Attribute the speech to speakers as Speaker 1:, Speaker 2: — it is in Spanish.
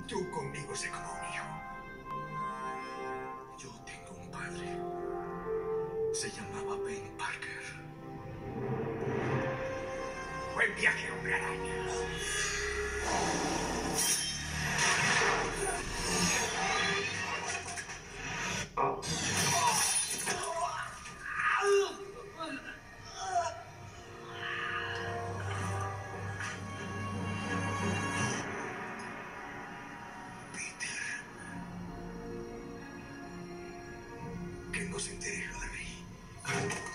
Speaker 1: Tú conmigo sé como un hijo. Yo tengo un padre. Se llamaba Ben Parker. Buen viaje, hombre araña. Peter. Que no se entere, hijo de mí.